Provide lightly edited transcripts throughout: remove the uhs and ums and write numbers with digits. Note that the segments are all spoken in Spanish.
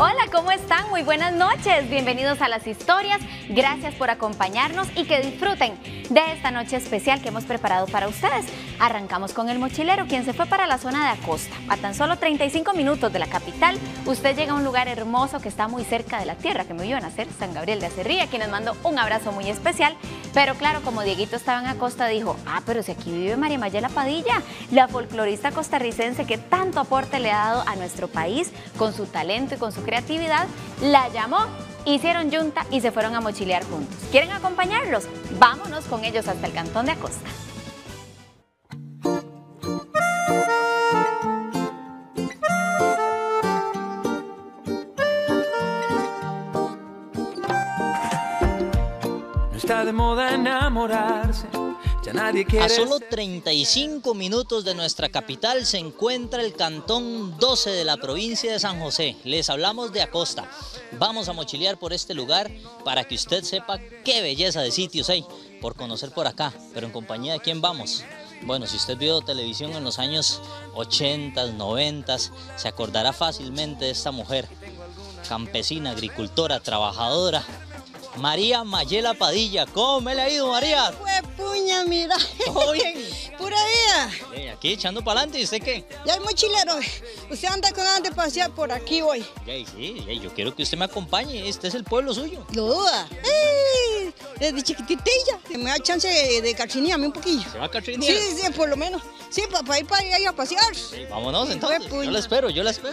Hola, ¿cómo están? Muy buenas noches. Bienvenidos a Las Historias. Gracias por acompañarnos y que disfruten de esta noche especial que hemos preparado para ustedes. Arrancamos con el mochilero, quien se fue para la zona de Acosta. A tan solo 35 minutos de la capital, usted llega a un lugar hermoso que está muy cerca de la tierra que me vio nacer, San Gabriel de Acerría, a quienes mando un abrazo muy especial. Pero claro, como Dieguito estaba en Acosta, dijo, pero si aquí vive María Mayela Padilla, la folclorista costarricense que tanto aporte le ha dado a nuestro país con su talento y con su creatividad, la llamó, hicieron yunta y se fueron a mochilear juntos. ¿Quieren acompañarlos? Vámonos con ellos hasta el cantón de Acosta. No está de moda enamorarse. Ya nadie quiere. A solo 35 minutos de nuestra capital se encuentra el cantón 12 de la provincia de San José. Les hablamos de Acosta. Vamos a mochilear por este lugar para que usted sepa qué belleza de sitios hay por conocer por acá. Pero ¿en compañía de quién vamos? Bueno, si usted vio televisión en los años 80, 90, se acordará fácilmente de esta mujer. Campesina, agricultora, trabajadora. María Mayela Padilla. ¿Cómo me le ha ido, María? Fue puña, mira. ¿Todo bien? Pura vida. Aquí echando para adelante, ¿y usted qué? Ya hay mochilero. Usted anda con ganas de pasear por aquí hoy. Sí, yo quiero que usted me acompañe. Este es el pueblo suyo. Lo duda. ¡Ey! Desde chiquititilla. Me da chance de catrinearme un poquillo. ¿Se va a catrinear? Sí, por lo menos. Sí, para ir a pasear. Sí, vámonos entonces. Yo la espero.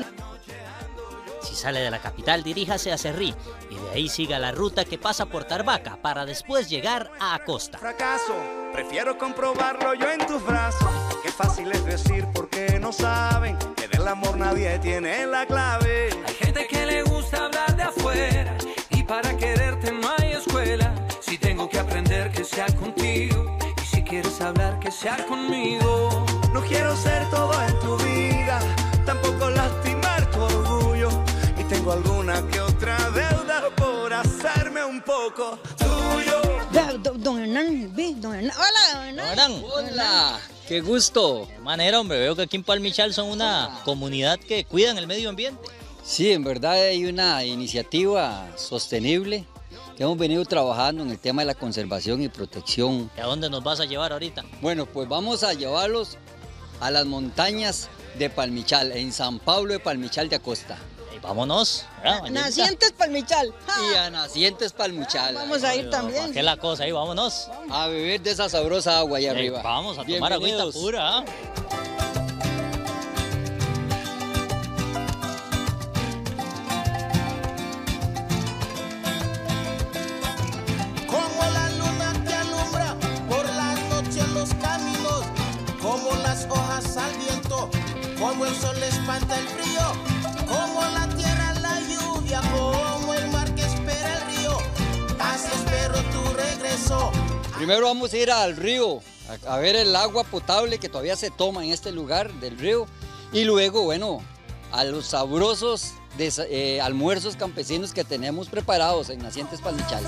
Si sale de la capital, diríjase a Cerrí y de ahí siga la ruta que pasa por Tarbaca para después llegar a Acosta. Fracaso, prefiero comprobarlo yo en tus brazos. Qué fácil es decir porque no saben que del amor nadie tiene la clave. Hay gente que le gusta hablar de afuera y para quererte no hay escuela. Si tengo que aprender que sea contigo y si quieres hablar que sea conmigo. No quiero ser todo en tu vida, tampoco lastimar tu orgullo. Tengo alguna que otra deuda por hacerme un poco tuyo. Don Hernán, don Hernán. Hola, don Hernán. Hola, qué gusto. De manera, hombre, veo que aquí en Palmichal son una comunidad que cuidan el medio ambiente. Sí, en verdad hay una iniciativa sostenible que hemos venido trabajando en el tema de la conservación y protección. ¿Y a dónde nos vas a llevar ahorita? Bueno, pues vamos a llevarlos a las montañas de Palmichal, en San Pablo de Palmichal de Acosta. Vámonos. Nacientes Palmichal. Y a Nacientes Palmichal. Vamos a ir también. ¿Qué es la cosa ahí? Vámonos. A beber de esa sabrosa agua allá arriba. Vamos a tomar agüita pura. Como la luna te alumbra por la noche en los caminos, como las hojas al viento, como el sol espanta el frío, como la tierra la lluvia, como el mar que espera el río, así espero tu regreso. Primero vamos a ir al río a ver el agua potable que todavía se toma en este lugar del río y luego, bueno, a los sabrosos almuerzos campesinos que tenemos preparados en Nacientes Palmichal.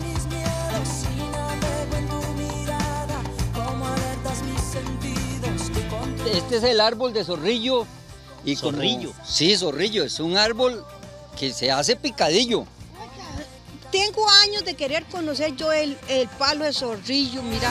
Este es el árbol de zorrillo. Y ¿Zorrillo? Sí, zorrillo, es un árbol que se hace picadillo. Tengo años de querer conocer yo el palo de zorrillo, mira.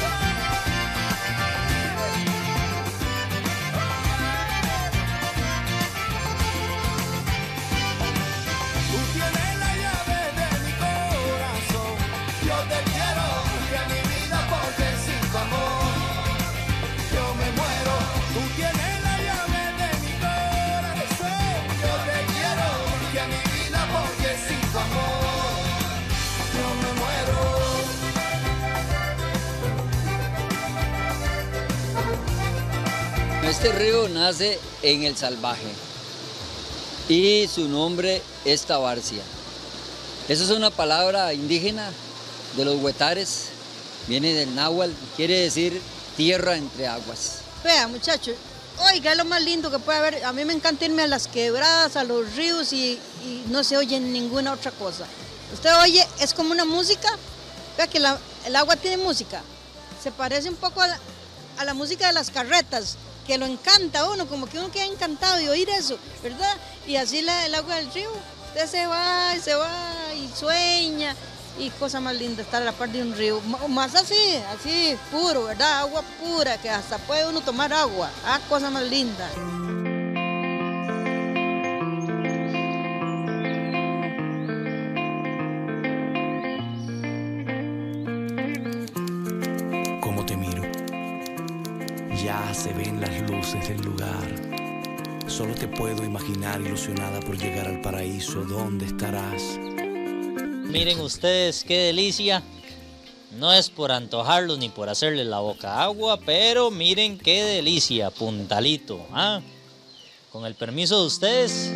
Tú tienes la llave de mi corazón, yo te quiero que a mi vida porque sin tu amor yo me muero. Tú tienes la llave de mi corazón, yo te quiero que a mi vida porque sin tu amor yo me muero. Este río nace en el Salvaje y su nombre es Tabarcia. Esa es una palabra indígena de los huetares, viene del náhuatl, quiere decir tierra entre aguas. Vea, muchachos, oiga, es lo más lindo que puede haber. A mí me encanta irme a las quebradas, a los ríos y no se oye ninguna otra cosa. Usted oye, es como una música. Vea que el agua tiene música. Se parece un poco a la música de las carretas, que lo encanta a uno, como que uno queda encantado de oír eso, ¿verdad? Y así el agua del río, usted se va y sueña, y cosa más linda estar a la par de un río, más así puro, ¿verdad? Agua pura, que hasta puede uno tomar agua, cosa más linda. Como te miro, ya se ven las luces del lugar. Solo te puedo imaginar ilusionada por llegar al paraíso. ¿Dónde estarás? Miren ustedes qué delicia. No es por antojarlos ni por hacerles la boca agua, pero miren qué delicia, puntalito. ¿Ah? Con el permiso de ustedes,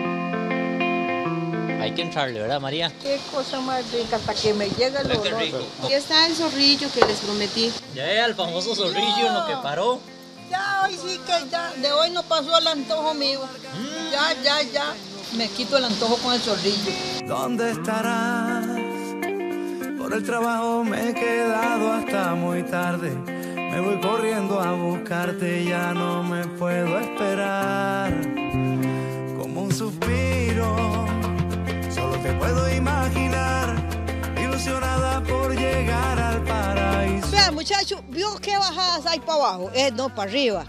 hay que entrarle, ¿verdad, María? Qué cosa más rica, hasta que me llega el Qué olor. rico. Aquí está el zorrillo que les prometí. Ya ve al famoso zorrillo en lo que paró. Ya hoy sí que ya, de hoy no pasó el antojo mío. Ya. Me quito el antojo con el zorrillo. ¿Dónde estarás? Por el trabajo me he quedado hasta muy tarde. Me voy corriendo a buscarte, ya no me puedo esperar. Como un suspiro, solo te puedo imaginar, ilusionada por llegar al paraíso. Vea, muchacho, ¿vio qué bajadas hay para abajo? No, para arriba.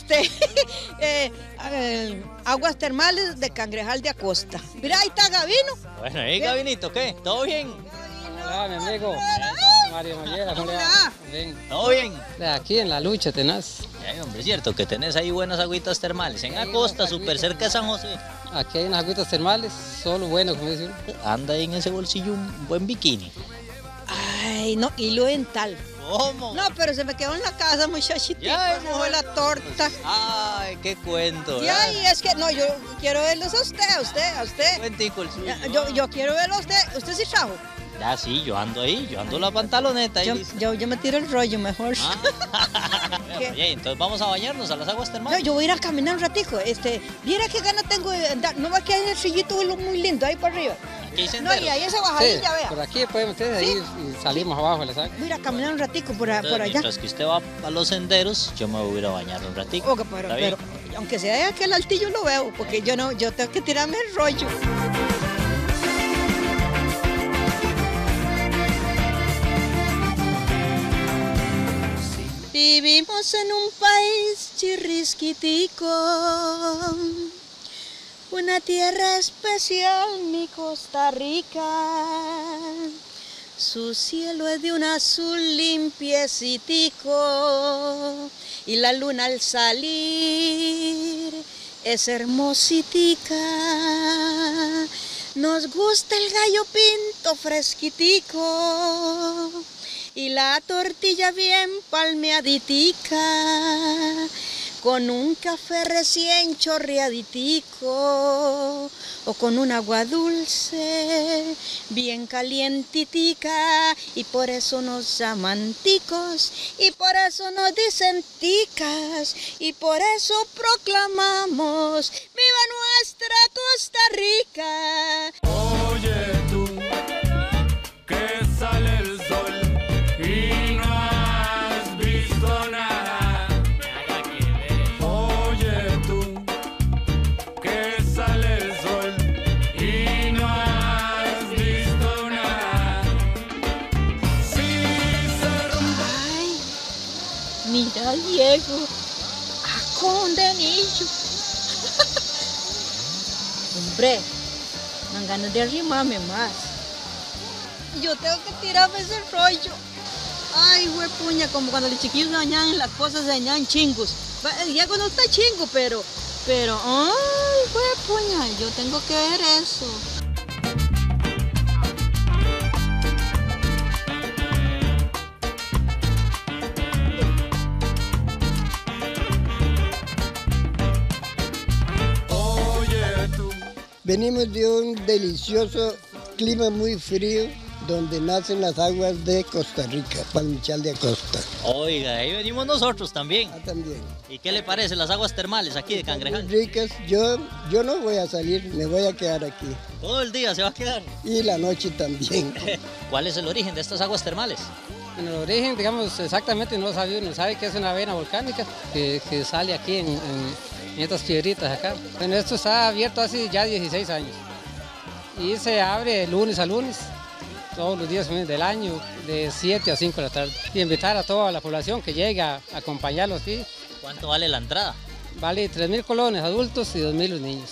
Aguas termales de Cangrejal de Acosta. Mira, ahí está Gabino. Bueno, ¿y Gabinito qué? ¿Todo bien? Hola, mi amigo. Mario Mollera, ¿cómo le va? Hola. Bien. ¿Todo bien? Aquí en la lucha tenaz. Ay, hombre, es cierto que tenés ahí buenas agüitas termales. En Acosta, súper cerca de San José. Aquí hay unas agüitas termales, solo bueno, como dice uno. Anda ahí en ese bolsillo un buen bikini. Ay, no, hilo dental. ¿Cómo? No, pero se me quedó en la casa, muchachito. Ya, Como la torta. Ay, qué cuento. Ya, ¿verdad? y es que, no, yo quiero verlos a usted. Cuentico el suyo. Yo quiero verlo a usted. ¿Usted sí trajo? Ya sí, yo ando ahí, yo ando la pantaloneta. Ahí listo. Yo me tiro el rollo mejor. ¿Qué? Oye, entonces vamos a bañarnos a las aguas No, termales. yo voy a ir a caminar un ratico. Viera qué gana tengo de andar. No va a quedar el rillito muy lindo ahí para arriba. Aquí hay No, senderos. y ahí esa Sí, bajadilla, vea. por aquí pueden ustedes ¿Sí? ir y salimos abajo, ¿les saco? Voy a ir a caminar un ratico por Entonces, allá. mientras que usted va a los senderos, yo me voy a ir a bañar un ratito. Oiga, ¿Está bien? pero aunque sea aquel altillo lo veo, porque yo tengo que tirarme el rollo. Vivimos en un país chirrisquitico, una tierra especial, mi Costa Rica. Su cielo es de un azul limpiecitico y la luna al salir es hermositica. Nos gusta el gallo pinto fresquitico y la tortilla bien palmeaditica, con un café recién chorreaditico o con un agua dulce bien calientitica, y por eso nos llaman ticos y por eso nos dicen ticas y por eso proclamamos ¡viva nuestra Costa Rica! Oye tú, que sale el sol y no has visto nada. Oye tú, que sale el sol y no has visto nada. Si se rompe. Ay, mira Diego, a condenillo. Hombre, me dan ganas de arrimarme más. Yo tengo que tirarme ese rollo. Ay, puña, como cuando los chiquillos se bañaban en las cosas, se bañaban chingos. Diego no está chingo, pero, ay, puña, yo tengo que ver eso. Oye tú. Venimos de un delicioso clima muy frío donde nacen las aguas de Costa Rica, Palmichal de Acosta. Oiga, ahí venimos nosotros también. También. ¿Y qué le parece las aguas termales aquí de Muy Cangrejal? ricas. Yo no voy a salir, me voy a quedar aquí. Todo el día se va a quedar. Y la noche también. ¿Cuál es el origen de estas aguas termales? En el origen, digamos, exactamente no sabe que es una vena volcánica que sale aquí en estas piedritas acá. Bueno, esto está abierto hace ya 16 años y se abre lunes a lunes, todos los días del año, de 7 a 5 de la tarde. Y invitar a toda la población que llegue a acompañarlos aquí. ¿Cuánto vale la entrada? Vale 3.000 colones adultos y 2.000 los niños.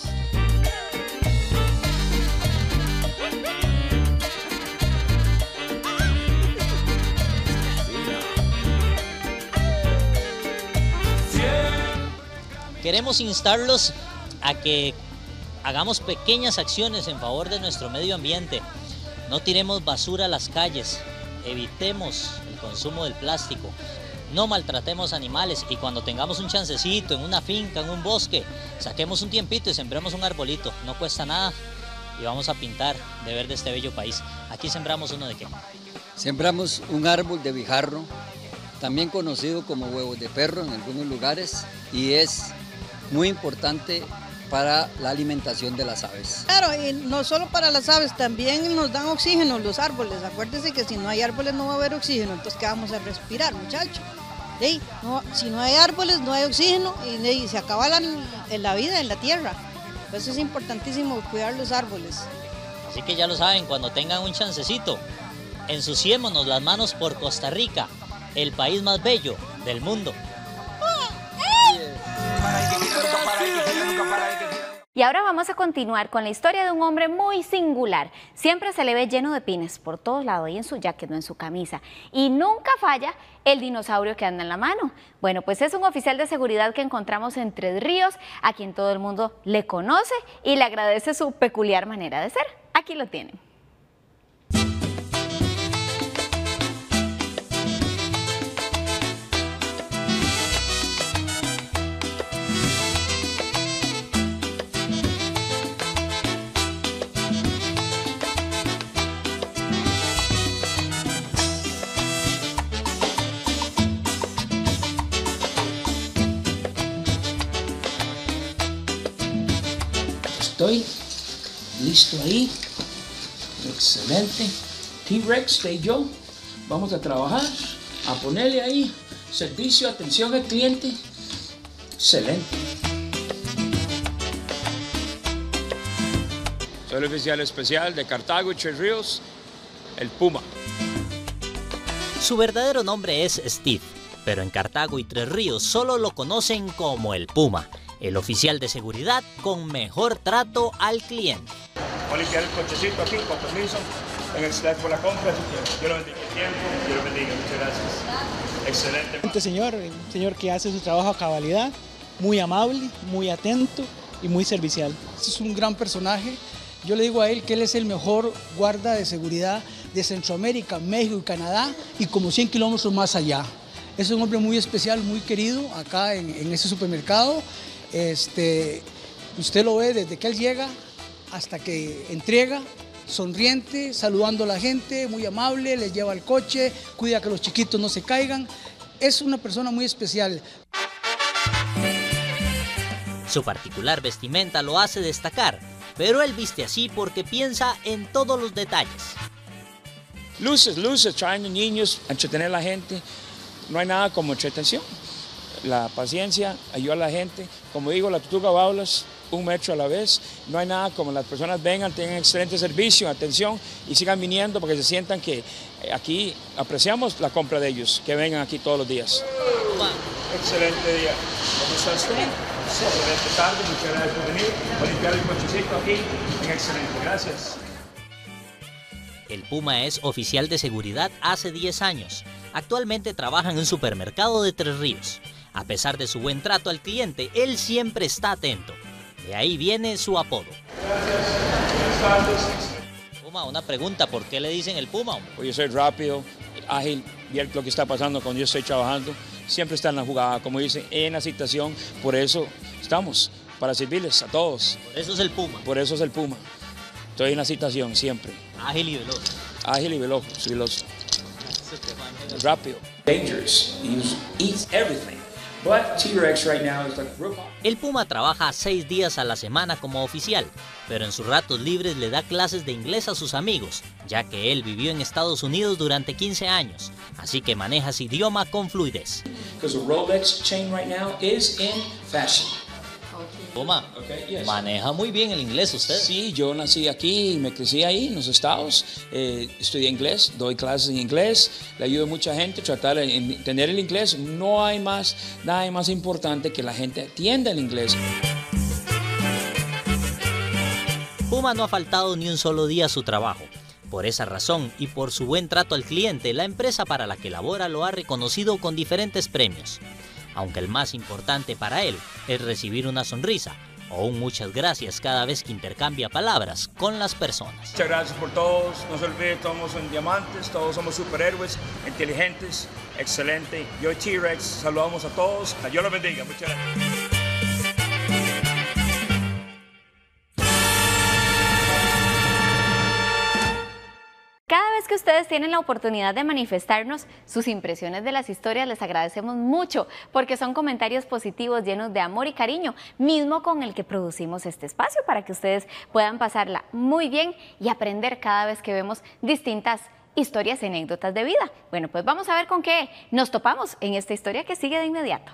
Queremos instarlos a que hagamos pequeñas acciones en favor de nuestro medio ambiente. No tiremos basura a las calles, evitemos el consumo del plástico, no maltratemos animales y cuando tengamos un chancecito en una finca, en un bosque, saquemos un tiempito y sembremos un arbolito. No cuesta nada y vamos a pintar de verde este bello país. Aquí sembramos uno de qué. Sembramos un árbol de bijarro, también conocido como huevos de perro en algunos lugares, y es muy importante para la alimentación de las aves. Claro, y no solo para las aves, también nos dan oxígeno los árboles. Acuérdense que si no hay árboles no va a haber oxígeno, entonces ¿qué vamos a respirar, muchachos? Si no hay árboles no hay oxígeno y se acaba la vida en la tierra. Por eso es importantísimo cuidar los árboles. Así que ya lo saben, cuando tengan un chancecito, ensuciémonos las manos por Costa Rica, el país más bello del mundo. Y ahora vamos a continuar con la historia de un hombre muy singular. Siempre se le ve lleno de pines por todos lados, y en su jacket, no en su camisa. Y nunca falla el dinosaurio que anda en la mano. Bueno, pues es un oficial de seguridad que encontramos en Tres Ríos, a quien todo el mundo le conoce y le agradece su peculiar manera de ser. Aquí lo tienen. Estoy listo ahí, excelente. T-Rex, y yo, vamos a trabajar, a ponerle ahí servicio, atención al cliente, excelente. Soy el oficial especial de Cartago y Tres Ríos, el Puma. Su verdadero nombre es Steve, pero en Cartago y Tres Ríos solo lo conocen como el Puma, el oficial de seguridad con mejor trato al cliente. Voy a limpiar el cochecito aquí, con permiso. Gracias por la compra. Yo lo bendiga el tiempo. Yo lo bendiga. Muchas gracias. Excelente. Señor que hace su trabajo a cabalidad, muy amable, muy atento y muy servicial. Este es un gran personaje. Yo le digo a él que él es el mejor guarda de seguridad de Centroamérica, México y Canadá, y como 100 kilómetros más allá. Es un hombre muy especial, muy querido acá en ese supermercado. Usted lo ve desde que él llega hasta que entrega, sonriente, saludando a la gente, muy amable, les lleva el coche, cuida que los chiquitos no se caigan. Es una persona muy especial. Su particular vestimenta lo hace destacar, pero él viste así porque piensa en todos los detalles. Luces, trayendo niños, entretener a la gente. No hay nada como entretención. La paciencia ayuda a la gente. Como digo, la Tortuga Baulas, 1 metro a la vez. No hay nada como las personas vengan, tengan excelente servicio, atención y sigan viniendo porque se sientan que aquí apreciamos la compra de ellos, que vengan aquí todos los días. Excelente día. ¿Cómo está usted? Excelente tarde, muchas gracias por venir. Voy a limpiar el cochecito aquí. Excelente, gracias. El Puma es oficial de seguridad hace 10 años. Actualmente trabaja en un supermercado de Tres Ríos. A pesar de su buen trato al cliente, él siempre está atento. De ahí viene su apodo. Puma, una pregunta, ¿por qué le dicen el Puma? Pues yo soy rápido, ágil, ver lo que está pasando cuando yo estoy trabajando. Siempre está en la jugada, como dicen, en la situación. Por eso estamos, para servirles a todos. Por eso es el Puma. Por eso es el Puma. Estoy en la situación siempre. Ágil y veloz. Ágil y veloz, rápido. Dangerous. He eats everything. But T-Rex right now is like real popular. El Puma trabaja 6 días a la semana como oficial, pero en sus ratos libres le da clases de inglés a sus amigos, ya que él vivió en Estados Unidos durante 15 años, así que maneja ese idioma con fluidez. Because the Rolex chain right now is in fashion. Puma, maneja muy bien el inglés usted. Sí, yo nací aquí y me crecí ahí en los Estados. Estudié inglés, doy clases en inglés, le ayudo a mucha gente a tratar de entender el inglés. No hay nada más importante que la gente entienda el inglés. Puma no ha faltado ni un solo día a su trabajo. Por esa razón y por su buen trato al cliente, la empresa para la que labora lo ha reconocido con diferentes premios. Aunque el más importante para él es recibir una sonrisa o un muchas gracias cada vez que intercambia palabras con las personas. Muchas gracias por todos, no se olviden, todos somos diamantes, todos somos superhéroes, inteligentes, excelente. Yo y T-Rex saludamos a todos, Dios los bendiga, muchas gracias. Cada vez que ustedes tienen la oportunidad de manifestarnos sus impresiones de las historias, les agradecemos mucho porque son comentarios positivos llenos de amor y cariño, mismo con el que producimos este espacio para que ustedes puedan pasarla muy bien y aprender cada vez que vemos distintas historias y anécdotas de vida. Bueno, pues vamos a ver con qué nos topamos en esta historia que sigue de inmediato.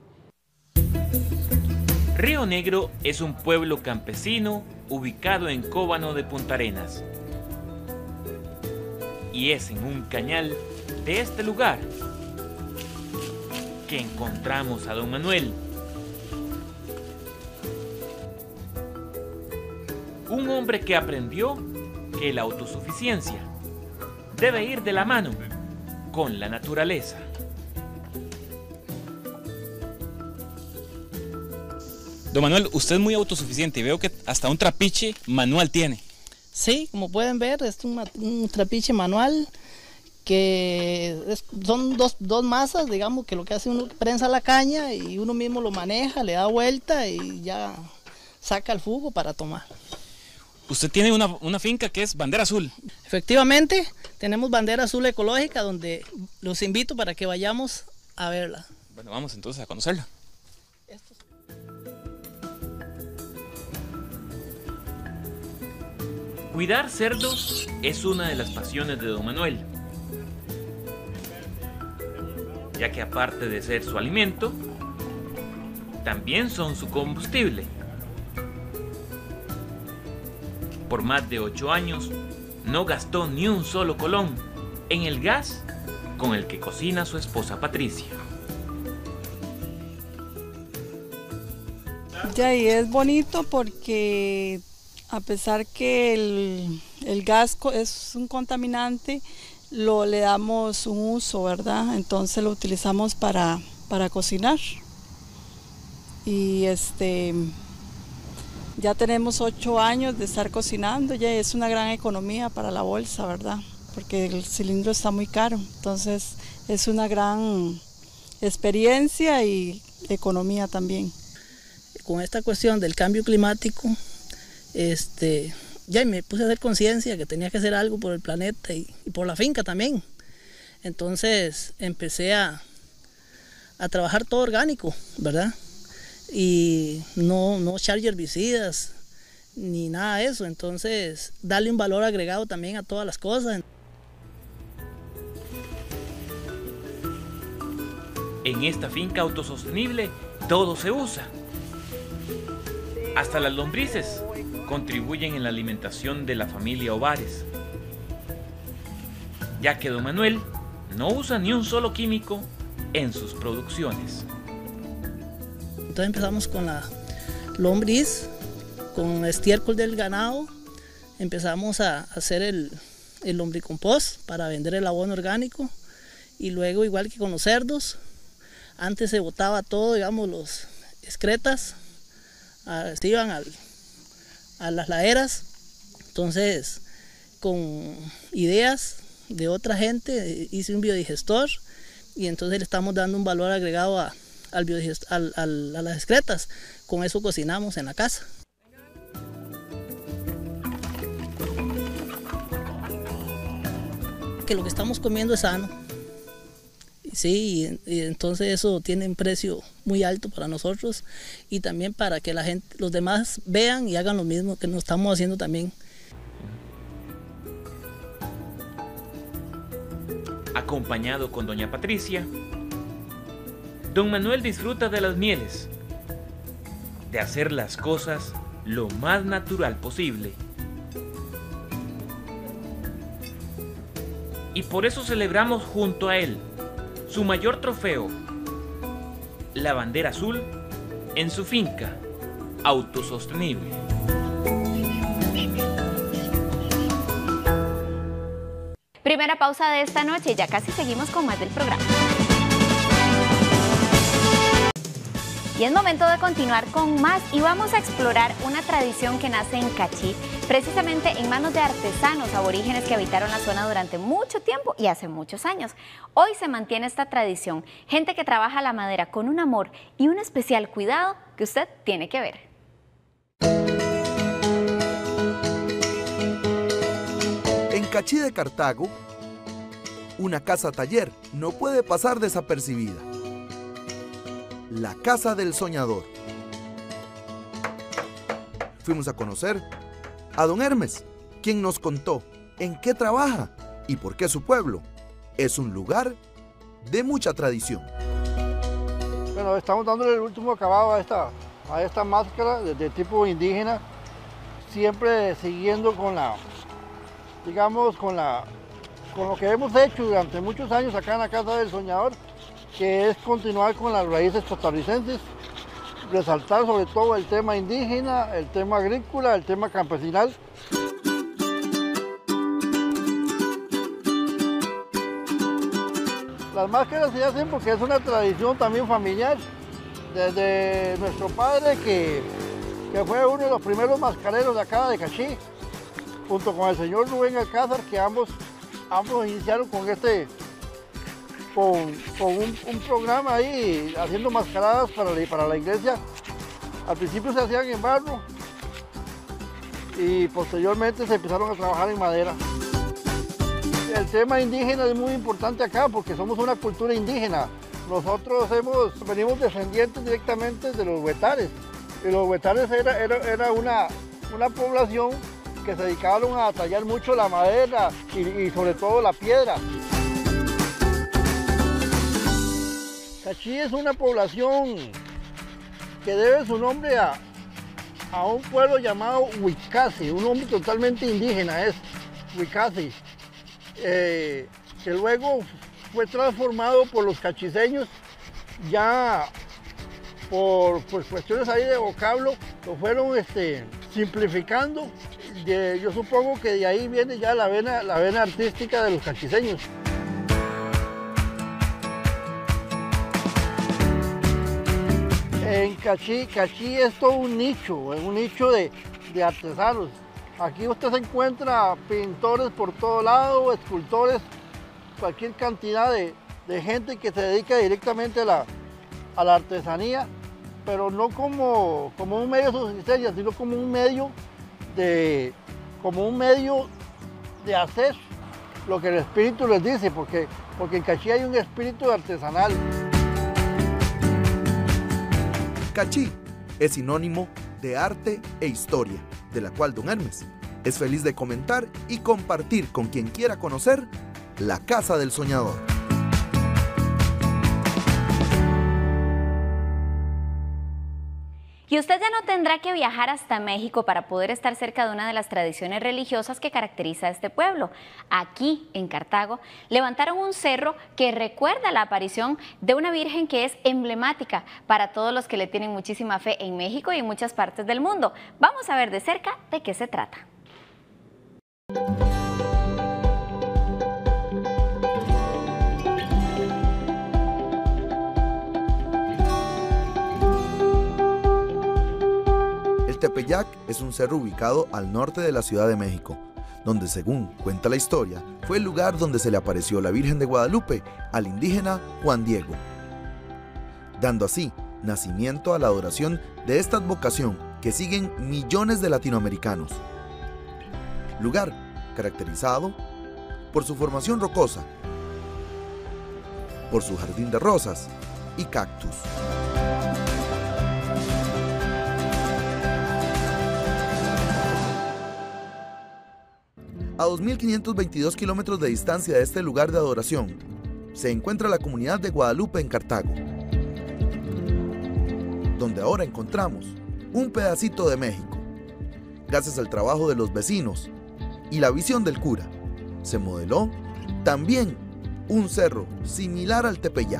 Río Negro es un pueblo campesino ubicado en Cóbano de Punta Arenas. Y es en un cañal de este lugar que encontramos a don Manuel, un hombre que aprendió que la autosuficiencia debe ir de la mano con la naturaleza. Don Manuel, usted es muy autosuficiente y veo que hasta un trapiche manual tiene. Sí, como pueden ver, es un trapiche manual que son dos masas, digamos, que lo que hace uno prensa la caña y uno mismo lo maneja, le da vuelta y ya saca el jugo para tomar. Usted tiene una finca que es Bandera Azul. Efectivamente, tenemos Bandera Azul ecológica donde los invito para que vayamos a verla. Bueno, vamos entonces a conocerla. Cuidar cerdos es una de las pasiones de don Manuel, ya que aparte de ser su alimento, también son su combustible. Por más de 8 años, no gastó ni un solo colón en el gas con el que cocina su esposa Patricia. Ya, y es bonito porque a pesar que el gas es un contaminante, le damos un uso, ¿verdad? Entonces lo utilizamos para cocinar. Y ya tenemos 8 años de estar cocinando, ya es una gran economía para la bolsa, ¿verdad? Porque el cilindro está muy caro, entonces es una gran experiencia y economía también. Con esta cuestión del cambio climático, ya me puse a hacer conciencia que tenía que hacer algo por el planeta y por la finca también. Entonces empecé a trabajar todo orgánico, ¿verdad? Y no echar herbicidas ni nada de eso. Entonces darle un valor agregado también a todas las cosas. En esta finca autosostenible todo se usa. Hasta las lombrices contribuyen en la alimentación de la familia Ovares, ya que don Manuel no usa ni un solo químico en sus producciones. Entonces empezamos con la lombriz, con estiércol del ganado, empezamos a hacer el lombricompost para vender el abono orgánico y luego igual que con los cerdos, antes se botaba todo, digamos, los excretas, se iban a las laderas. Entonces con ideas de otra gente hice un biodigestor y entonces le estamos dando un valor agregado a las excretas. Con eso cocinamos en la casa. Que lo que estamos comiendo es sano. Sí, y entonces eso tiene un precio muy alto para nosotros y también para que la gente, los demás vean y hagan lo mismo que nos estamos haciendo también. Acompañado con doña Patricia, don Manuel disfruta de las mieles, de hacer las cosas lo más natural posible. Y por eso celebramos junto a él su mayor trofeo, la bandera azul, en su finca autosostenible. Primera pausa de esta noche y ya casi seguimos con más del programa. Y es momento de continuar con más y vamos a explorar una tradición que nace en Cachí, precisamente en manos de artesanos aborígenes que habitaron la zona durante mucho tiempo y hace muchos años. Hoy se mantiene esta tradición, gente que trabaja la madera con un amor y un especial cuidado que usted tiene que ver. En Cachí de Cartago, una casa taller no puede pasar desapercibida. La Casa del Soñador. Fuimos a conocer a don Hermes, quien nos contó en qué trabaja y por qué su pueblo es un lugar de mucha tradición. Bueno, estamos dándole el último acabado a esta máscara de tipo indígena, siempre siguiendo con lo que hemos hecho durante muchos años acá en la Casa del Soñador, que es continuar con las raíces costarricenses, resaltar sobre todo el tema indígena, el tema agrícola, el tema campesinal. Las máscaras se hacen porque es una tradición también familiar, desde nuestro padre que fue uno de los primeros mascareros de acá de Cachí, junto con el señor Rubén Alcázar, que ambos iniciaron con un programa ahí, haciendo mascaradas para la iglesia. Al principio se hacían en barro y posteriormente se empezaron a trabajar en madera. El tema indígena es muy importante acá porque somos una cultura indígena. Nosotros venimos descendientes directamente de los huetares. Y los huetares era una población que se dedicaron a tallar mucho la madera y sobre todo la piedra. Cachí es una población que debe su nombre a un pueblo llamado Huicasi, un nombre totalmente indígena es Huicasi, que luego fue transformado por los cachiseños, ya por cuestiones ahí de vocablo, lo fueron simplificando. Yo supongo que de ahí viene ya la vena artística de los cachiseños. En Cachí es todo un nicho de artesanos. Aquí usted se encuentra pintores por todo lado, escultores, cualquier cantidad de gente que se dedica directamente a la artesanía, pero no como un medio de subsistencia, sino como un medio de hacer lo que el espíritu les dice, porque en Cachí hay un espíritu artesanal. Cachí es sinónimo de arte e historia, de la cual don Hermes es feliz de comentar y compartir con quien quiera conocer la Casa del Soñador. Y usted ya no tendrá que viajar hasta México para poder estar cerca de una de las tradiciones religiosas que caracteriza a este pueblo. Aquí, en Cartago, levantaron un cerro que recuerda la aparición de una virgen que es emblemática para todos los que le tienen muchísima fe en México y en muchas partes del mundo. Vamos a ver de cerca de qué se trata. El Tepeyac es un cerro ubicado al norte de la Ciudad de México, donde, según cuenta la historia, fue el lugar donde se le apareció la Virgen de Guadalupe al indígena Juan Diego, dando así nacimiento a la adoración de esta advocación que siguen millones de latinoamericanos. Lugar caracterizado por su formación rocosa, por su jardín de rosas y cactus. A 2.522 kilómetros de distancia de este lugar de adoración, se encuentra la comunidad de Guadalupe en Cartago, donde ahora encontramos un pedacito de México. Gracias al trabajo de los vecinos y la visión del cura, se modeló también un cerro similar al Tepeyac.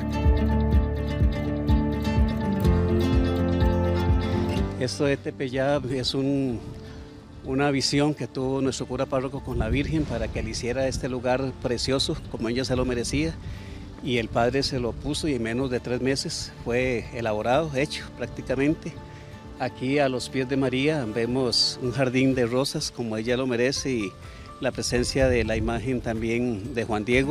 Esto de Tepeyac es una visión que tuvo nuestro cura párroco con la Virgen para que le hiciera este lugar precioso como ella se lo merecía, y el padre se lo puso y en menos de 3 meses fue elaborado, hecho prácticamente. Aquí a los pies de María vemos un jardín de rosas como ella lo merece y la presencia de la imagen también de Juan Diego.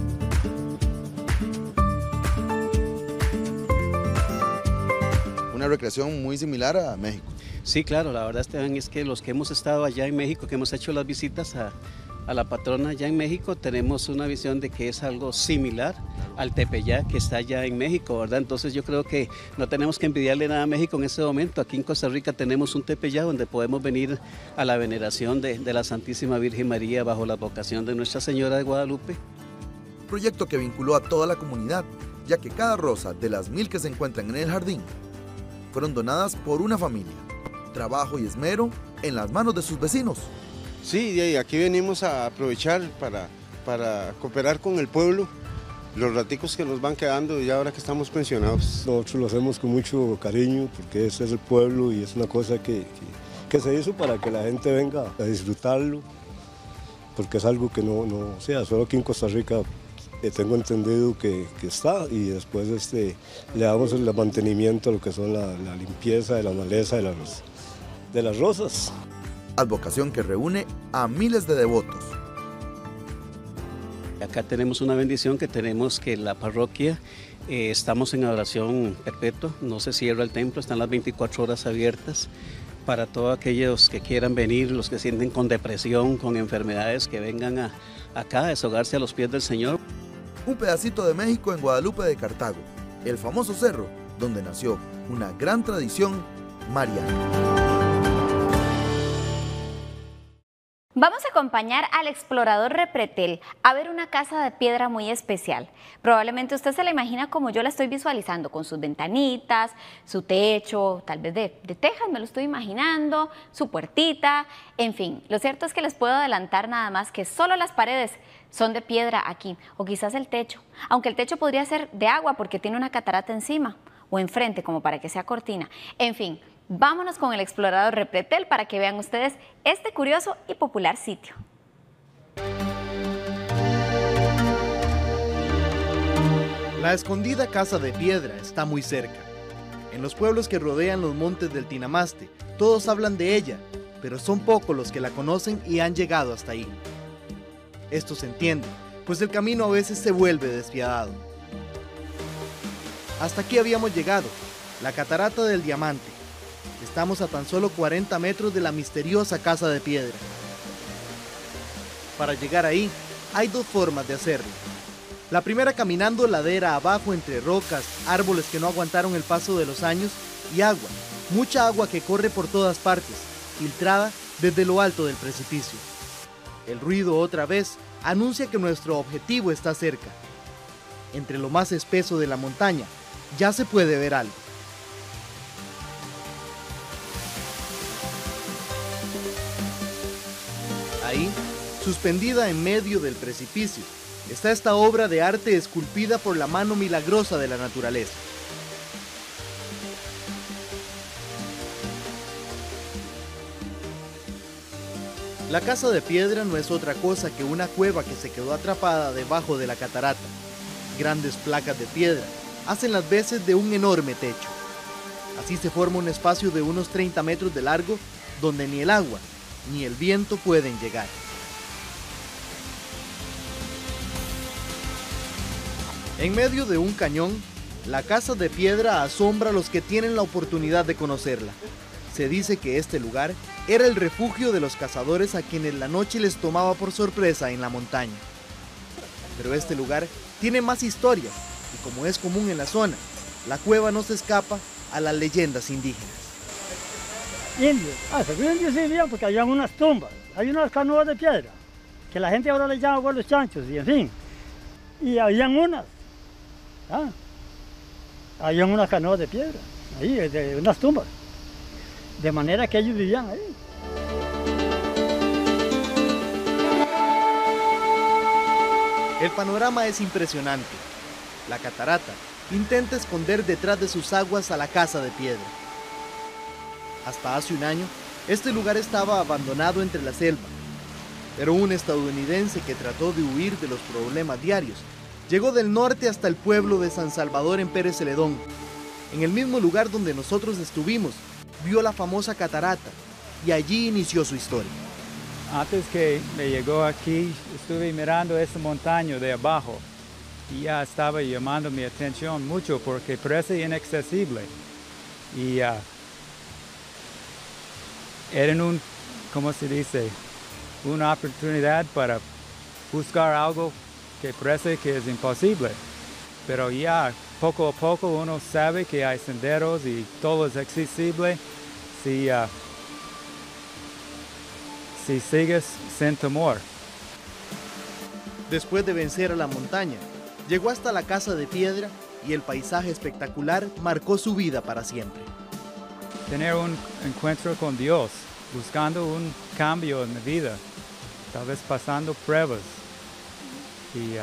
Una recreación muy similar a México. Sí, claro, la verdad, Esteban, es que los que hemos estado allá en México, que hemos hecho las visitas a la patrona allá en México, tenemos una visión de que es algo similar al Tepeyac que está allá en México, ¿verdad? Entonces yo creo que no tenemos que envidiarle nada a México en este momento. Aquí en Costa Rica tenemos un Tepeyac donde podemos venir a la veneración de la Santísima Virgen María bajo la vocación de Nuestra Señora de Guadalupe. Proyecto que vinculó a toda la comunidad, ya que cada rosa de las 1000 que se encuentran en el jardín fueron donadas por una familia. Trabajo y esmero en las manos de sus vecinos. Sí, y aquí venimos a aprovechar para cooperar con el pueblo, los raticos que nos van quedando ya ahora que estamos pensionados. Nosotros lo hacemos con mucho cariño porque ese es el pueblo y es una cosa que se hizo para que la gente venga a disfrutarlo, porque es algo que no o sea, solo aquí en Costa Rica tengo entendido que está, y después le damos el mantenimiento a lo que son la limpieza de la maleza de las rosas. Advocación que reúne a miles de devotos. Acá tenemos una bendición que tenemos que la parroquia, estamos en adoración perpetua, no se cierra el templo, están las 24 horas abiertas para todos aquellos que quieran venir, los que sienten con depresión, con enfermedades, que vengan acá a deshogarse a los pies del Señor. Un pedacito de México en Guadalupe de Cartago, el famoso cerro donde nació una gran tradición mariana. Vamos a acompañar al explorador Repretel a ver una casa de piedra muy especial. Probablemente usted se la imagina como yo la estoy visualizando, con sus ventanitas, su techo, tal vez de tejas, me lo estoy imaginando, su puertita, en fin. Lo cierto es que les puedo adelantar nada más que solo las paredes son de piedra aquí, o quizás el techo, aunque el techo podría ser de agua porque tiene una catarata encima o enfrente como para que sea cortina, en fin. Vámonos con el explorador Repretel para que vean ustedes este curioso y popular sitio. La escondida casa de piedra está muy cerca. En los pueblos que rodean los montes del Tinamaste, todos hablan de ella, pero son pocos los que la conocen y han llegado hasta ahí. Esto se entiende, pues el camino a veces se vuelve despiadado. Hasta aquí habíamos llegado, la Catarata del Diamante. Estamos a tan solo 40 metros de la misteriosa casa de piedra. Para llegar ahí, hay 2 formas de hacerlo. La primera caminando ladera abajo entre rocas, árboles que no aguantaron el paso de los años y agua, mucha agua que corre por todas partes, filtrada desde lo alto del precipicio. El ruido otra vez anuncia que nuestro objetivo está cerca. Entre lo más espeso de la montaña ya se puede ver algo. Ahí, suspendida en medio del precipicio, está esta obra de arte esculpida por la mano milagrosa de la naturaleza. La casa de piedra no es otra cosa que una cueva que se quedó atrapada debajo de la catarata. Grandes placas de piedra hacen las veces de un enorme techo. Así se forma un espacio de unos 30 metros de largo donde ni el agua ni el viento pueden llegar. En medio de un cañón, la casa de piedra asombra a los que tienen la oportunidad de conocerla. Se dice que este lugar era el refugio de los cazadores a quienes la noche les tomaba por sorpresa en la montaña. Pero este lugar tiene más historias y como es común en la zona, la cueva no se escapa a las leyendas indígenas. Indios, los indios sí vivían porque habían unas tumbas, hay unas canoas de piedra, que la gente ahora le llama huelos chanchos, y en fin, y habían unas, habían unas canoas de piedra, ahí, de unas tumbas, de manera que ellos vivían ahí. El panorama es impresionante. La catarata intenta esconder detrás de sus aguas a la casa de piedra. Hasta hace un año, este lugar estaba abandonado entre la selva, pero un estadounidense que trató de huir de los problemas diarios llegó del norte hasta el pueblo de San Salvador en Pérez Celedón. En el mismo lugar donde nosotros estuvimos, vio la famosa catarata y allí inició su historia. Antes que me llegó aquí, estuve mirando esa montaña de abajo y ya estaba llamando mi atención mucho porque parece inaccesible. Y era ¿cómo se dice? Una oportunidad para buscar algo que parece que es imposible. Pero ya poco a poco uno sabe que hay senderos y todo es accesible si sigues sin temor. Después de vencer a la montaña, llegó hasta la casa de piedra y el paisaje espectacular marcó su vida para siempre. Tener un encuentro con Dios, buscando un cambio en mi vida, tal vez pasando pruebas. Y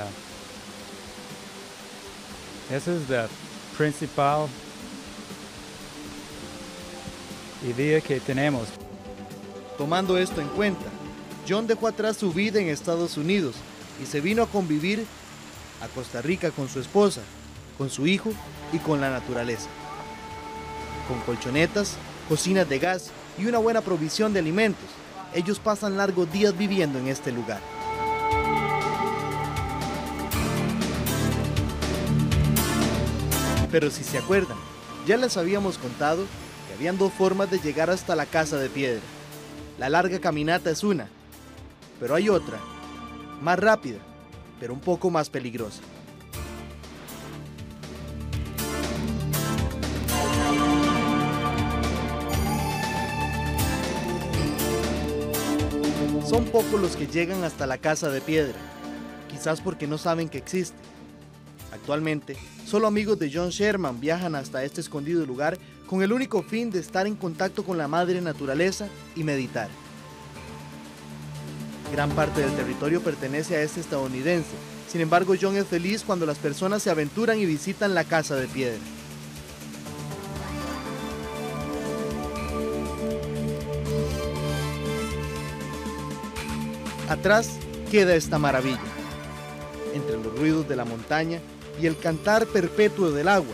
esa es la principal idea que tenemos. Tomando esto en cuenta, John dejó atrás su vida en Estados Unidos y se vino a convivir a Costa Rica con su esposa, con su hijo y con la naturaleza. Con colchonetas, cocinas de gas y una buena provisión de alimentos, ellos pasan largos días viviendo en este lugar. Pero si se acuerdan, ya les habíamos contado que habían dos formas de llegar hasta la casa de piedra. La larga caminata es una, pero hay otra, más rápida, pero un poco más peligrosa. Son pocos los que llegan hasta la casa de piedra, quizás porque no saben que existe. Actualmente, solo amigos de John Sherman viajan hasta este escondido lugar con el único fin de estar en contacto con la madre naturaleza y meditar. Gran parte del territorio pertenece a este estadounidense, sin embargo John es feliz cuando las personas se aventuran y visitan la casa de piedra. Atrás queda esta maravilla, entre los ruidos de la montaña y el cantar perpetuo del agua.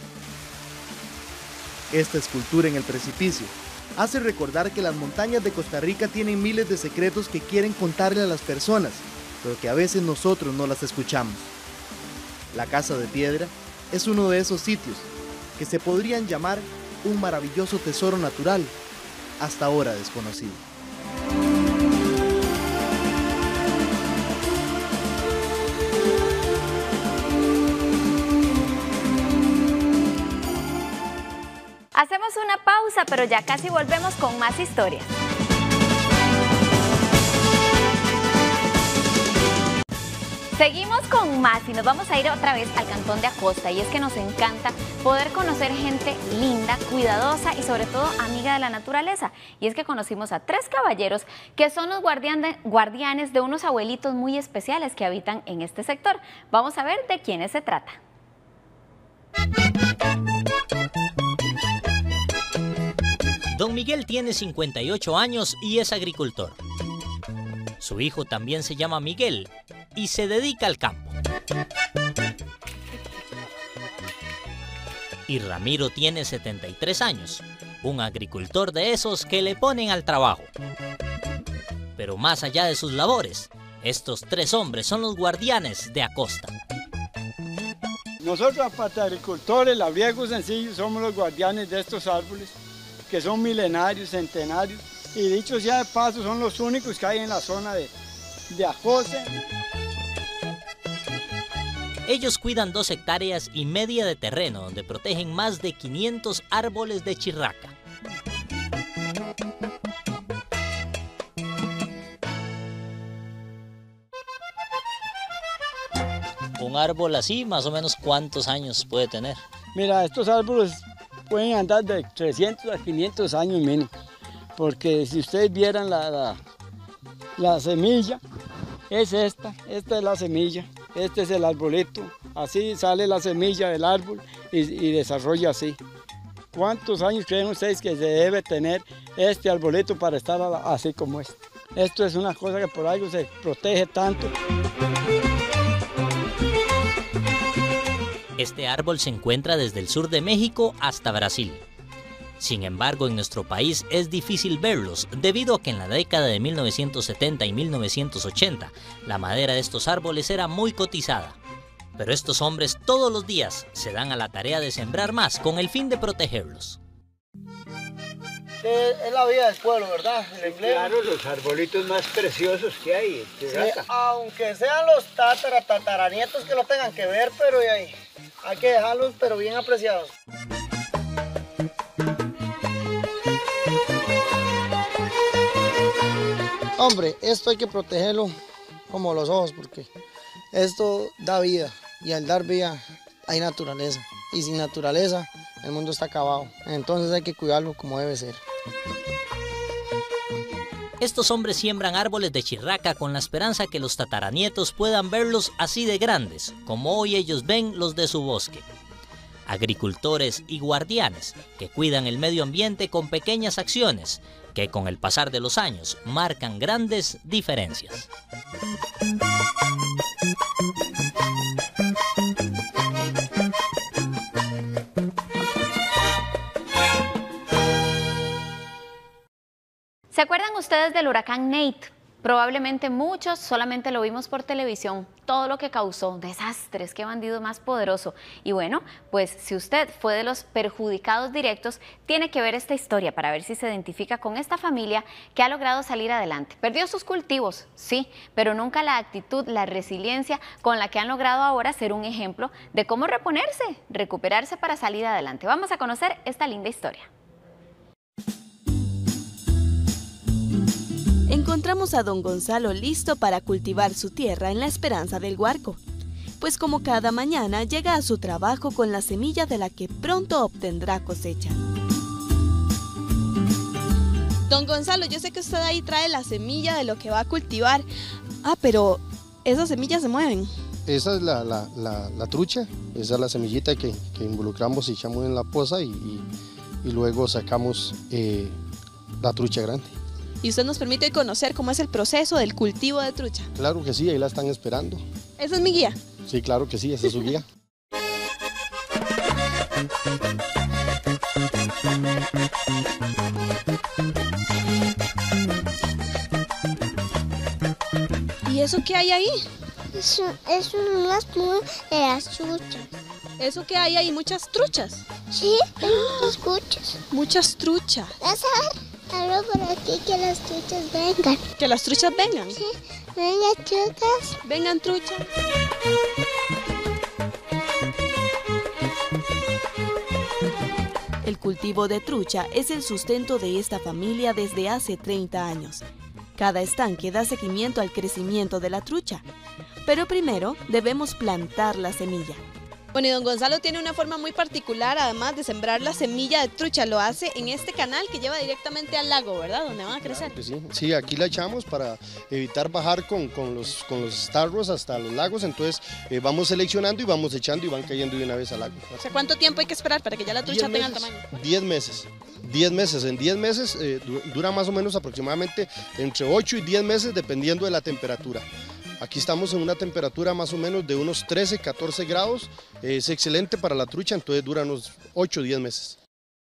Esta escultura en el precipicio hace recordar que las montañas de Costa Rica tienen miles de secretos que quieren contarle a las personas, pero que a veces nosotros no las escuchamos. La casa de piedra es uno de esos sitios que se podrían llamar un maravilloso tesoro natural, hasta ahora desconocido. Hacemos una pausa, pero ya casi volvemos con más historias. Seguimos con más y nos vamos a ir otra vez al cantón de Acosta, y es que nos encanta poder conocer gente linda, cuidadosa y sobre todo amiga de la naturaleza. Y es que conocimos a 3 caballeros que son los guardianes de unos abuelitos muy especiales que habitan en este sector. Vamos a ver de quiénes se trata. Don Miguel tiene 58 años y es agricultor. Su hijo también se llama Miguel y se dedica al campo. Y Ramiro tiene 73 años, un agricultor de esos que le ponen al trabajo. Pero más allá de sus labores, estos 3 hombres son los guardianes de Acosta. Nosotros, aparte de agricultores, labriegos sencillos, somos los guardianes de estos árboles, que son milenarios, centenarios, y dicho sea de paso, son los únicos que hay en la zona de Acosta. Ellos cuidan 2,5 hectáreas de terreno donde protegen más de 500 árboles de chirraca. Un árbol así, más o menos, ¿cuántos años puede tener? Mira, estos árboles pueden andar de 300 a 500 años mínimo, porque si ustedes vieran la semilla, es esta es la semilla, este es el arbolito, así sale la semilla del árbol y desarrolla así. ¿Cuántos años creen ustedes que se debe tener este arbolito para estar así como este? Esto es una cosa que por algo se protege tanto. Este árbol se encuentra desde el sur de México hasta Brasil. Sin embargo, en nuestro país es difícil verlos, debido a que en la década de 1970 y 1980, la madera de estos árboles era muy cotizada. Pero estos hombres todos los días se dan a la tarea de sembrar más con el fin de protegerlos. Es la vida del pueblo, ¿verdad? Claro, los arbolitos más preciosos que hay. Sí, aunque sean los tataranietos que lo tengan que ver, pero hay que dejarlos pero bien apreciados. Hombre, esto hay que protegerlo como los ojos, porque esto da vida, y al dar vida hay naturaleza, y sin naturaleza el mundo está acabado, entonces hay que cuidarlo como debe ser. Estos hombres siembran árboles de chirraca con la esperanza que los tataranietos puedan verlos así de grandes, como hoy ellos ven los de su bosque. Agricultores y guardianes que cuidan el medio ambiente con pequeñas acciones que con el pasar de los años marcan grandes diferencias. ¿Se acuerdan ustedes del huracán Nate? Probablemente muchos solamente lo vimos por televisión, todo lo que causó, desastres, qué bandido más poderoso. Y bueno, pues si usted fue de los perjudicados directos, tiene que ver esta historia para ver si se identifica con esta familia que ha logrado salir adelante. Perdió sus cultivos, sí, pero nunca la actitud, la resiliencia con la que han logrado ahora ser un ejemplo de cómo reponerse, recuperarse para salir adelante. Vamos a conocer esta linda historia. Encontramos a don Gonzalo listo para cultivar su tierra en la esperanza del Guarco, pues como cada mañana llega a su trabajo con la semilla de la que pronto obtendrá cosecha. Don Gonzalo, yo sé que usted ahí trae la semilla de lo que va a cultivar. Ah, pero esas semillas se mueven. Esa es la trucha, esa es la semillita que involucramos y echamos en la poza y luego sacamos la trucha grande. ¿Y usted nos permite conocer cómo es el proceso del cultivo de trucha? Claro que sí, ahí la están esperando. ¿Esa es mi guía? Sí, claro que sí, esa es su guía. ¿Y eso qué hay ahí? Eso son las plumas de las truchas. ¿Eso qué hay ahí? ¿Muchas truchas? Sí, hay muchas truchas. Muchas truchas. Hablo por aquí que las truchas vengan. ¿Que las truchas vengan? Sí, vengan truchas. Vengan truchas. El cultivo de trucha es el sustento de esta familia desde hace 30 años. Cada estanque da seguimiento al crecimiento de la trucha, pero primero debemos plantar la semilla. Bueno, y don Gonzalo tiene una forma muy particular, además de sembrar la semilla de trucha, lo hace en este canal que lleva directamente al lago, ¿verdad? Donde van a crecer. Claro que sí. Sí, aquí la echamos para evitar bajar con los tarros hasta los lagos, entonces vamos seleccionando y vamos echando y van cayendo de una vez al lago. O sea, ¿cuánto tiempo hay que esperar para que ya la trucha tenga el tamaño? 10 meses. 10 meses, en 10 meses dura más o menos aproximadamente entre 8 y 10 meses dependiendo de la temperatura. Aquí estamos en una temperatura más o menos de unos 13, 14 grados, es excelente para la trucha, entonces dura unos 8 o 10 meses.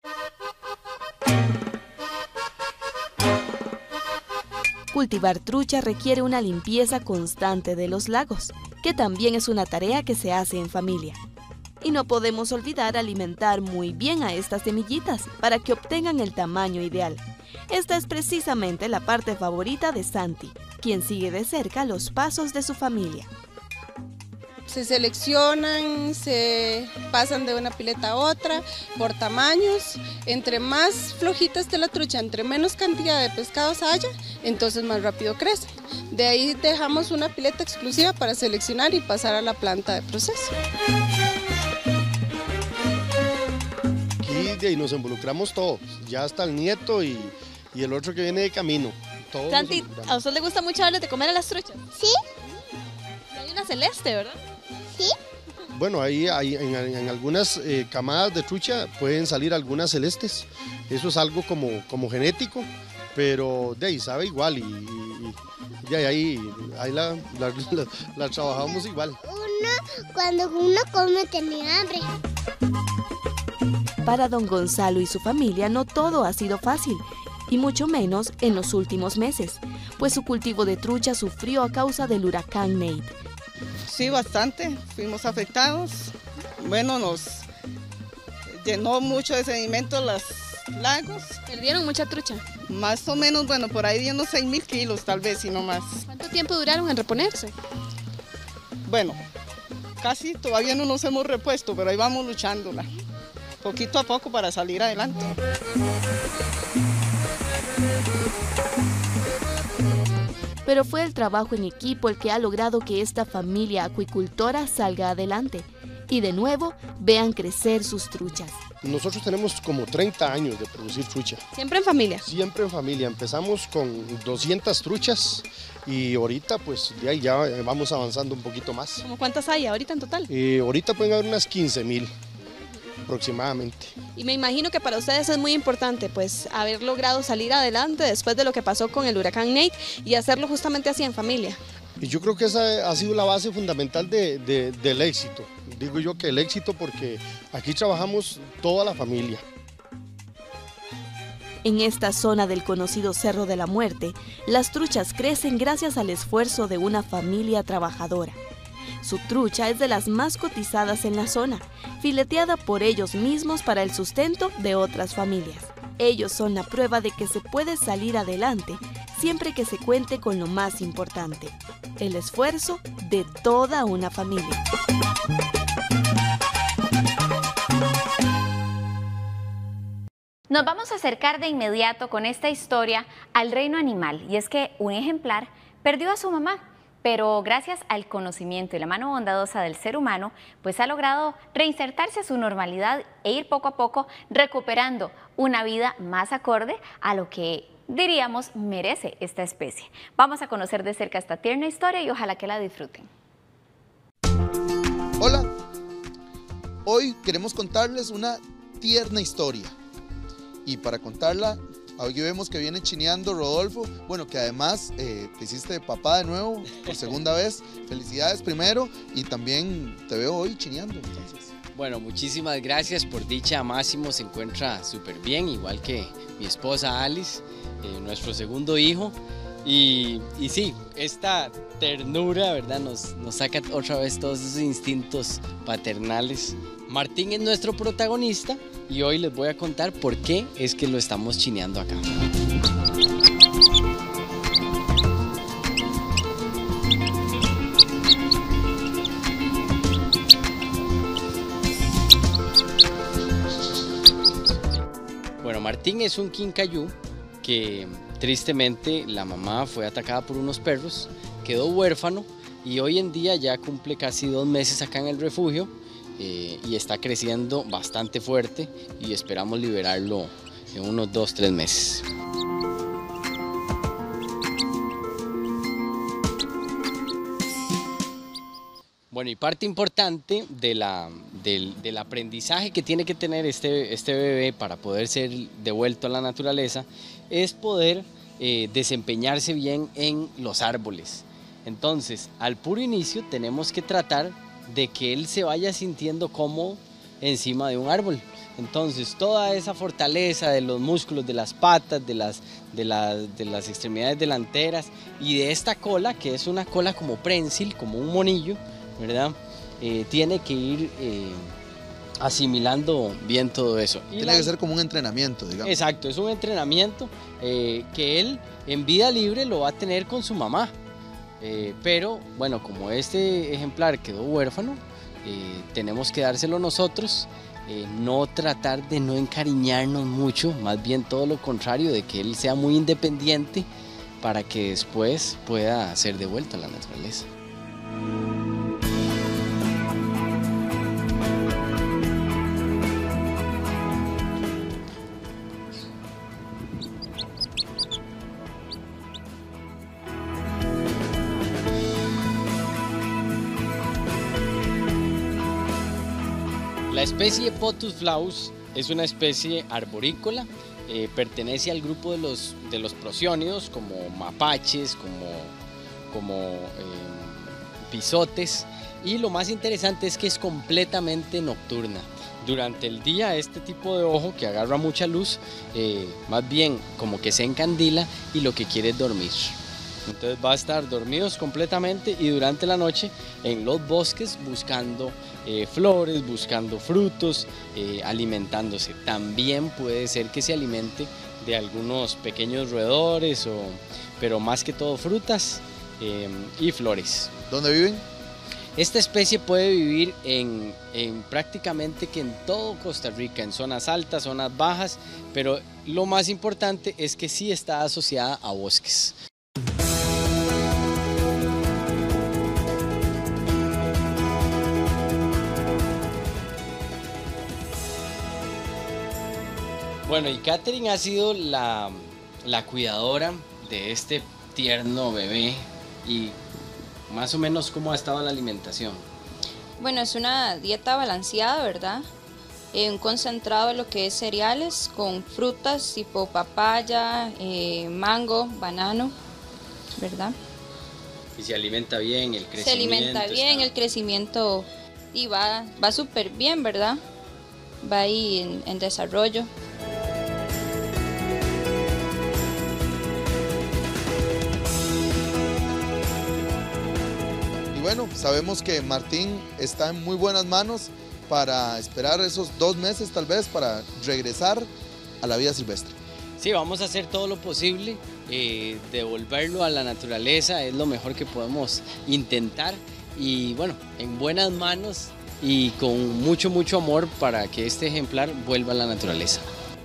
Cultivar trucha requiere una limpieza constante de los lagos, que también es una tarea que se hace en familia. Y no podemos olvidar alimentar muy bien a estas semillitas para que obtengan el tamaño ideal. Esta es precisamente la parte favorita de Santi, quien sigue de cerca los pasos de su familia. Se seleccionan, se pasan de una pileta a otra por tamaños. Entre más flojita esté la trucha, entre menos cantidad de pescados haya, entonces más rápido crecen. De ahí dejamos una pileta exclusiva para seleccionar y pasar a la planta de proceso. Aquí de ahí nos involucramos todos, ya hasta el nieto y el otro que viene de camino. Santi, ¿a usted le gusta mucho darles de comer a las truchas? Sí. Hay una celeste, ¿verdad? Sí. Bueno, ahí en algunas camadas de trucha pueden salir algunas celestes. Eso es algo como genético, pero de ahí sabe igual y de ahí la trabajamos igual. Cuando uno come tenía hambre. Para don Gonzalo y su familia no todo ha sido fácil, y mucho menos en los últimos meses, pues su cultivo de trucha sufrió a causa del huracán Nate. Sí, bastante, fuimos afectados. Bueno, nos llenó mucho de sedimento los lagos. ¿Perdieron mucha trucha? Más o menos, bueno, por ahí de unos 6.000 kilos tal vez, y no más. ¿Cuánto tiempo duraron en reponerse? Bueno, casi todavía no nos hemos repuesto, pero ahí vamos luchándola, poquito a poco para salir adelante. Pero fue el trabajo en equipo el que ha logrado que esta familia acuicultora salga adelante. Y de nuevo, vean crecer sus truchas. Nosotros tenemos como 30 años de producir trucha. ¿Siempre en familia? Siempre en familia. Empezamos con 200 truchas y ahorita pues de ahí ya vamos avanzando un poquito más. ¿Cómo cuántas hay ahorita en total? Ahorita pueden haber unas 15.000 aproximadamente. Y me imagino que para ustedes es muy importante pues haber logrado salir adelante después de lo que pasó con el huracán Nate y hacerlo justamente así en familia. Y yo creo que esa ha sido la base fundamental del éxito. Digo yo que el éxito porque aquí trabajamos toda la familia. En esta zona del conocido Cerro de la Muerte, las truchas crecen gracias al esfuerzo de una familia trabajadora. Su trucha es de las más cotizadas en la zona, fileteada por ellos mismos para el sustento de otras familias. Ellos son la prueba de que se puede salir adelante siempre que se cuente con lo más importante, el esfuerzo de toda una familia. Nos vamos a acercar de inmediato con esta historia al reino animal, y es que un ejemplar perdió a su mamá, pero gracias al conocimiento y la mano bondadosa del ser humano, pues ha logrado reinsertarse a su normalidad e ir poco a poco recuperando una vida más acorde a lo que diríamos merece esta especie. Vamos a conocer de cerca esta tierna historia y ojalá que la disfruten. Hola, hoy queremos contarles una tierna historia y para contarla, hoy vemos que viene chineando Rodolfo, bueno, que además te hiciste papá de nuevo por segunda vez. Felicidades primero y también te veo hoy chineando. Entonces. Bueno, muchísimas gracias. Por dicha, Máximo se encuentra súper bien, igual que mi esposa Alice, nuestro segundo hijo. Y sí, esta ternura, ¿verdad? Nos saca otra vez todos esos instintos paternales. Martín es nuestro protagonista y hoy les voy a contar por qué es que lo estamos chineando acá. Bueno, Martín es un quincayú que tristemente la mamá fue atacada por unos perros, quedó huérfano y hoy en día ya cumple casi 2 meses acá en el refugio y está creciendo bastante fuerte y esperamos liberarlo en unos 2-3 meses. Bueno, y parte importante del aprendizaje que tiene que tener este bebé para poder ser devuelto a la naturaleza es poder desempeñarse bien en los árboles. Entonces, al puro inicio tenemos que tratar de que él se vaya sintiendo cómodo encima de un árbol. Entonces, toda esa fortaleza de los músculos, de las patas, de las extremidades delanteras y de esta cola, que es una cola como prensil, como un monillo, ¿verdad? Tiene que ir asimilando bien todo eso. Tiene que ser como un entrenamiento, digamos. Exacto, es un entrenamiento que él en vida libre lo va a tener con su mamá. Pero bueno, como este ejemplar quedó huérfano, tenemos que dárselo nosotros, no tratar de no encariñarnos mucho, más bien todo lo contrario, de que él sea muy independiente para que después pueda ser devuelto a la naturaleza. La especie Pothos flavus es una especie arborícola, pertenece al grupo de los prosiónidos, como mapaches, como bisotes, y lo más interesante es que es completamente nocturna. Durante el día este tipo de ojo que agarra mucha luz, más bien como que se encandila y lo que quiere es dormir. Entonces va a estar dormidos completamente y durante la noche en los bosques buscando flores, buscando frutos, alimentándose. También puede ser que se alimente de algunos pequeños roedores, pero más que todo frutas y flores. ¿Dónde viven? Esta especie puede vivir en prácticamente que en todo Costa Rica, en zonas altas, zonas bajas, pero lo más importante es que sí está asociada a bosques. Bueno, y Catherine ha sido la cuidadora de este tierno bebé. Y más o menos, ¿cómo ha estado la alimentación? Bueno, es una dieta balanceada, ¿verdad? Un concentrado de lo que es cereales con frutas tipo papaya, mango, banano, ¿verdad? Y se alimenta bien, el crecimiento. Se alimenta bien, el crecimiento y va súper bien, ¿verdad? Va ahí en desarrollo. Bueno, sabemos que Martín está en muy buenas manos para esperar esos 2 meses tal vez para regresar a la vida silvestre. Sí, vamos a hacer todo lo posible, devolverlo a la naturaleza es lo mejor que podemos intentar y bueno, en buenas manos y con mucho amor para que este ejemplar vuelva a la naturaleza.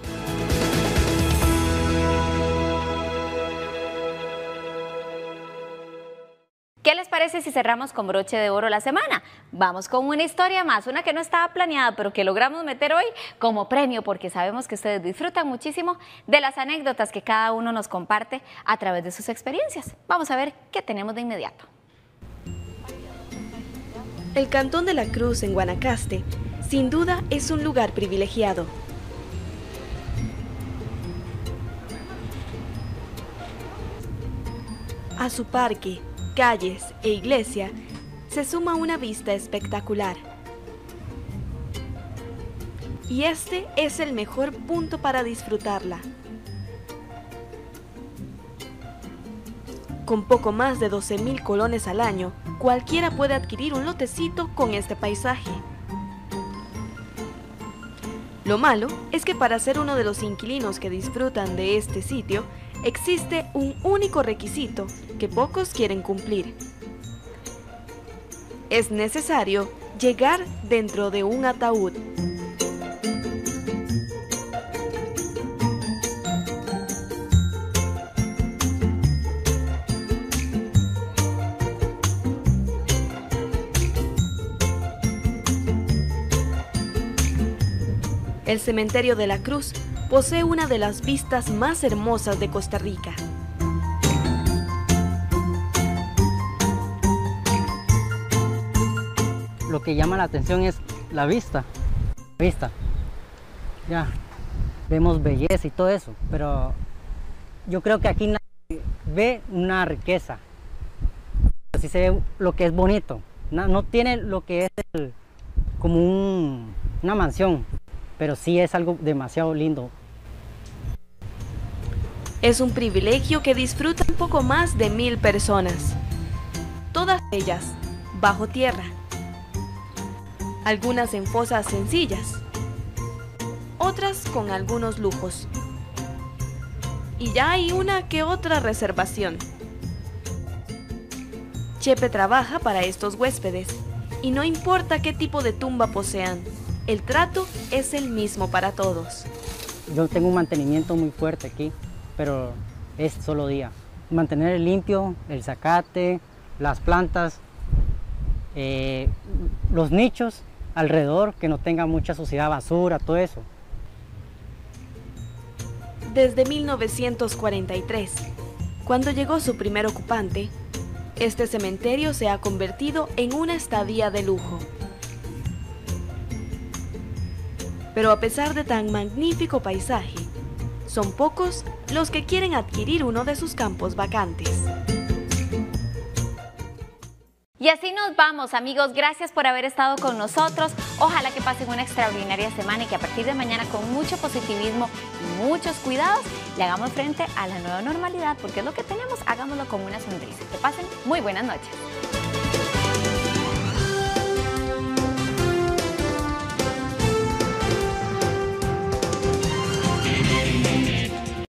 ¿Qué les parece si cerramos con broche de oro la semana? Vamos con una historia más, una que no estaba planeada, pero que logramos meter hoy como premio, porque sabemos que ustedes disfrutan muchísimo de las anécdotas que cada uno nos comparte a través de sus experiencias. Vamos a ver qué tenemos de inmediato. El Cantón de la Cruz en Guanacaste, sin duda, es un lugar privilegiado. A su parque, calles e iglesia se suma una vista espectacular. Y este es el mejor punto para disfrutarla. Con poco más de 12,000 colones al año, cualquiera puede adquirir un lotecito con este paisaje. Lo malo es que para ser uno de los inquilinos que disfrutan de este sitio, existe un único requisito que pocos quieren cumplir. Es necesario llegar dentro de un ataúd. El Cementerio de la Cruz posee una de las vistas más hermosas de Costa Rica. Lo que llama la atención es la vista. Ya, vemos belleza y todo eso, pero yo creo que aquí nadie ve una riqueza. Así se ve lo que es bonito. No tiene lo que es como una mansión, pero sí es algo demasiado lindo. Es un privilegio que disfrutan poco más de 1,000 personas, todas ellas bajo tierra, algunas en fosas sencillas, otras con algunos lujos, y ya hay una que otra reservación. Chepe trabaja para estos huéspedes y no importa qué tipo de tumba posean, el trato es el mismo para todos. Yo tengo un mantenimiento muy fuerte aquí, pero es solo día. Mantener limpio el zacate, las plantas, los nichos alrededor, que no tenga mucha suciedad, basura, todo eso. Desde 1943, cuando llegó su primer ocupante, este cementerio se ha convertido en una estadía de lujo. Pero a pesar de tan magnífico paisaje, son pocos los que quieren adquirir uno de sus campos vacantes. Y así nos vamos, amigos. Gracias por haber estado con nosotros. Ojalá que pasen una extraordinaria semana y que a partir de mañana, con mucho positivismo y muchos cuidados, le hagamos frente a la nueva normalidad, porque es lo que tenemos. Hagámoslo con una sonrisa. Que pasen muy buenas noches.